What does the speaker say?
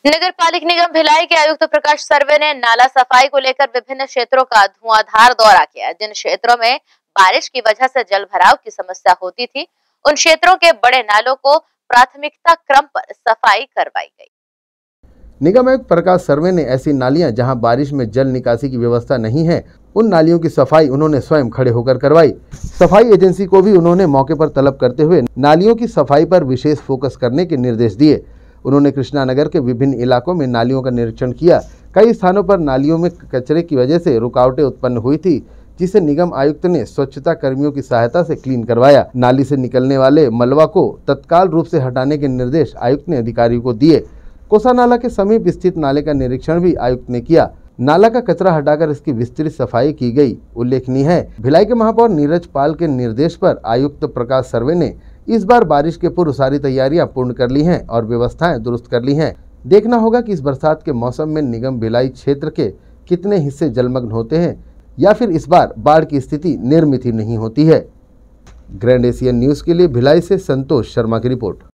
नगर पालिक निगम भिलाई के आयुक्त प्रकाश सर्वे ने नाला सफाई को लेकर विभिन्न क्षेत्रों का धुआंधार दौरा किया। जिन क्षेत्रों में बारिश की वजह से जल भराव की समस्या होती थी, उन क्षेत्रों के बड़े नालों को प्राथमिकता क्रम पर सफाई करवाई गई। निगम आयुक्त प्रकाश सर्वे ने ऐसी नालियां जहां बारिश में जल निकासी की व्यवस्था नहीं है, उन नालियों की सफाई उन्होंने स्वयं खड़े होकर करवाई। सफाई एजेंसी को भी उन्होंने मौके पर तलब करते हुए नालियों की सफाई पर विशेष फोकस करने के निर्देश दिए। उन्होंने कृष्णानगर के विभिन्न इलाकों में नालियों का निरीक्षण किया। कई स्थानों पर नालियों में कचरे की वजह से रुकावटें उत्पन्न हुई थी, जिसे निगम आयुक्त ने स्वच्छता कर्मियों की सहायता से क्लीन करवाया। नाली से निकलने वाले मलबा को तत्काल रूप से हटाने के निर्देश आयुक्त ने अधिकारियों को दिए। कोसा नाला के समीप स्थित नाले का निरीक्षण भी आयुक्त ने किया। नाला का कचरा हटाकर इसकी विस्तृत सफाई की गई। उल्लेखनीय है, भिलाई के महापौर नीरज पाल के निर्देश पर आयुक्त प्रकाश सर्वे ने इस बार बारिश के पूर्व सारी तैयारियां पूर्ण कर ली हैं और व्यवस्थाएं दुरुस्त कर ली हैं। देखना होगा कि इस बरसात के मौसम में निगम भिलाई क्षेत्र के कितने हिस्से जलमग्न होते हैं या फिर इस बार बाढ़ की स्थिति निर्मित ही नहीं होती है। ग्रैंड एशियन न्यूज के लिए भिलाई से संतोष शर्मा की रिपोर्ट।